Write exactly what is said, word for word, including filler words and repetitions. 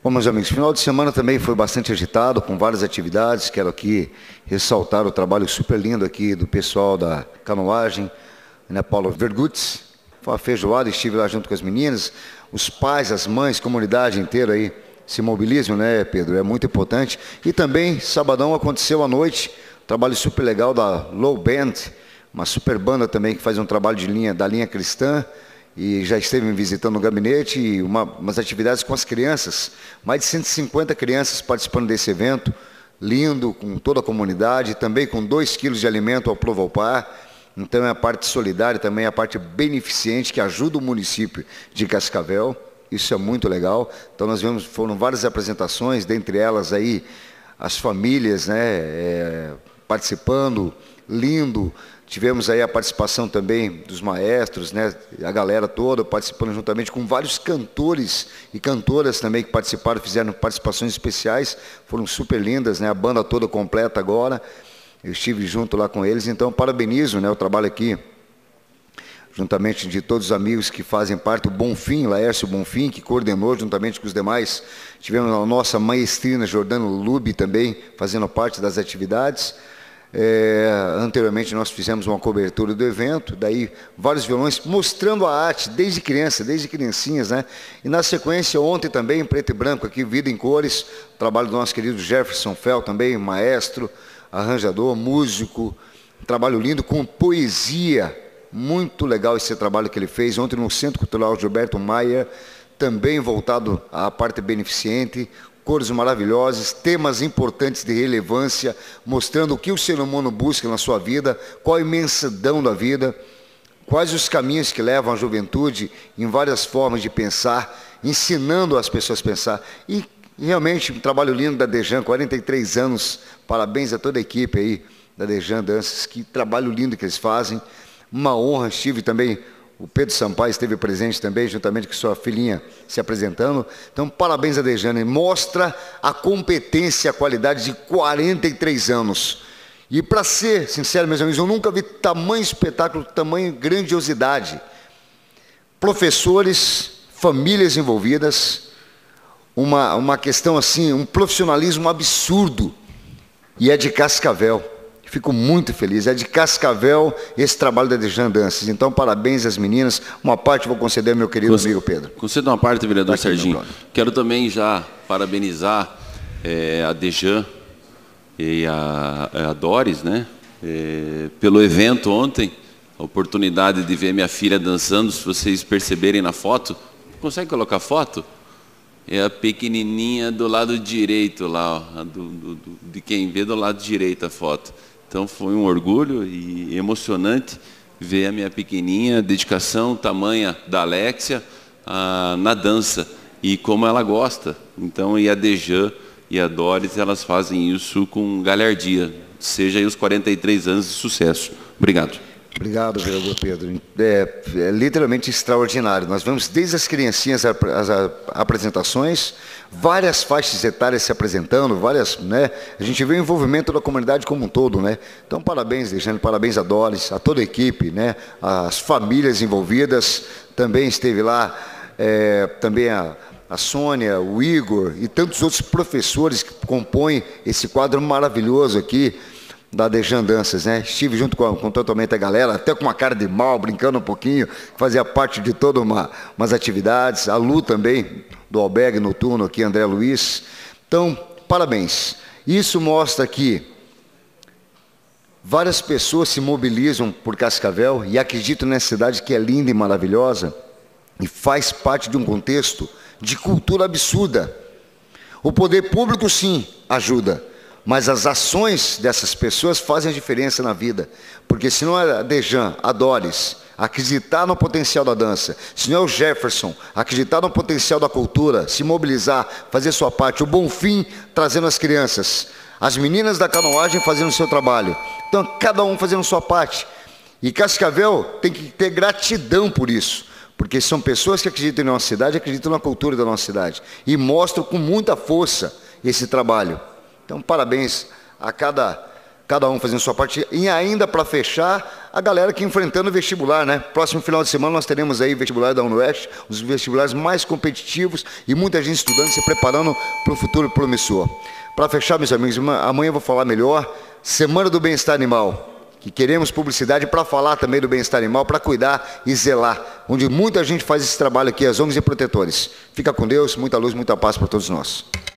Bom, meus amigos, final de semana também foi bastante agitado, com várias atividades. Quero aqui ressaltar o trabalho super lindo aqui do pessoal da canoagem, né, Paulo Vergutz. Foi uma feijoada, estive lá junto com as meninas. Os pais, as mães, comunidade inteira aí se mobilizam, né, Pedro? É muito importante. E também, sabadão, aconteceu à noite, um trabalho super legal da Low Band, uma super banda também que faz um trabalho de linha, da linha cristã. E já esteve me visitando no gabinete, e uma, umas atividades com as crianças. Mais de cento e cinquenta crianças participando desse evento, lindo, com toda a comunidade, também com dois quilos de alimento ao Provalpar. Então é a parte solidária, também é a parte beneficente, que ajuda o município de Cascavel. Isso é muito legal. Então nós vemos, foram várias apresentações, dentre elas aí as famílias, né, é, participando, lindo. Tivemos aí a participação também dos maestros, né, a galera toda participando juntamente com vários cantores e cantoras também que participaram, fizeram participações especiais, foram super lindas, né, a banda toda completa agora. Eu estive junto lá com eles, então parabenizo, né, o trabalho aqui, juntamente de todos os amigos que fazem parte, o Bonfim, Laércio Bonfim, que coordenou juntamente com os demais. Tivemos a nossa maestrina Jordano Lube também fazendo parte das atividades. É, anteriormente nós fizemos uma cobertura do evento, daí vários violões mostrando a arte desde criança, desde criancinhas, né? E na sequência ontem também, em preto e branco aqui, Vida em Cores, trabalho do nosso querido Jefferson Fel também, maestro, arranjador, músico, um trabalho lindo com poesia, muito legal esse trabalho que ele fez ontem no Centro Cultural Gilberto Maia, também voltado à parte beneficente, cores maravilhosas, temas importantes de relevância, mostrando o que o ser humano busca na sua vida, qual a imensidão da vida, quais os caminhos que levam a juventude em várias formas de pensar, ensinando as pessoas a pensar. E realmente um trabalho lindo da Dejan, quarenta e três anos, parabéns a toda a equipe aí da Dejan Danças, que trabalho lindo que eles fazem. Uma honra, estive também. O Pedro Sampaio esteve presente também, juntamente com sua filhinha se apresentando. Então, parabéns a Dejane. Mostra a competência e a qualidade de quarenta e três anos. E, para ser sincero, meus amigos, eu nunca vi tamanho espetáculo, tamanho grandiosidade. Professores, famílias envolvidas, uma, uma questão assim, um profissionalismo absurdo. E é de Cascavel. Fico muito feliz, é de Cascavel esse trabalho da Dejan Danças. Então, parabéns às meninas. Uma parte vou conceder ao meu querido Conce amigo Pedro. Concedo uma parte, vereador Serginho. Quero também já parabenizar é, a Dejan e a, a Doris, né, é, pelo evento ontem, a oportunidade de ver minha filha dançando. Se vocês perceberem na foto, consegue colocar foto? É a pequenininha do lado direito lá, ó, do, do, do, de quem vê do lado direito a foto. Então foi um orgulho e emocionante ver a minha pequenininha, a dedicação, tamanha da Alexia a, na dança e como ela gosta. Então, e a Dejan e a Doris, elas fazem isso com galhardia. Seja aí os quarenta e três anos de sucesso. Obrigado. Obrigado, vereador Pedro. É, é literalmente extraordinário. Nós vemos desde as criancinhas as, as apresentações, várias faixas etárias se apresentando, várias, né? A gente vê o envolvimento da comunidade como um todo, né? Então, parabéns, Dejane, parabéns a Doris, a toda a equipe, né? As famílias envolvidas. Também esteve lá, é, também a, a Sônia, o Igor e tantos outros professores que compõem esse quadro maravilhoso aqui da Dejan Danças, né? Estive junto com, com totalmente a galera, até com uma cara de mal, brincando um pouquinho, fazia parte de todas uma, umas atividades. A Lu também, do Albergue Noturno aqui, André Luiz. Então, parabéns. Isso mostra que várias pessoas se mobilizam por Cascavel e acreditam nessa cidade que é linda e maravilhosa e faz parte de um contexto de cultura absurda. O poder público, sim, ajuda, mas as ações dessas pessoas fazem a diferença na vida. Porque se não é a Dejan, a Doris, acreditar no potencial da dança, se não é o Jefferson, acreditar no potencial da cultura, se mobilizar, fazer sua parte, o Bonfim trazendo as crianças, as meninas da canoagem fazendo o seu trabalho. Então, cada um fazendo sua parte. E Cascavel tem que ter gratidão por isso. Porque são pessoas que acreditam em nossa cidade, acreditam na cultura da nossa cidade. E mostram com muita força esse trabalho. Então, parabéns a cada cada um fazendo sua parte, e ainda para fechar, a galera que enfrentando o vestibular, né? Próximo final de semana nós teremos aí vestibular da UniOeste, os vestibulares mais competitivos e muita gente estudando, se preparando para o futuro promissor. Para fechar, meus amigos, amanhã eu vou falar melhor, Semana do Bem-Estar Animal, que queremos publicidade para falar também do bem-estar animal, para cuidar e zelar, onde muita gente faz esse trabalho aqui, as O N Gs e protetores. Fica com Deus, muita luz, muita paz para todos nós.